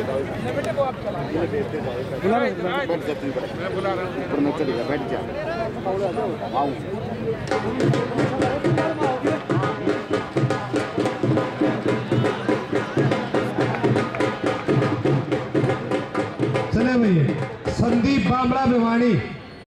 बुला रहा हूँ, चलेगा, बैठ जा। चले भैया संदीप बामड़ा भिवानी।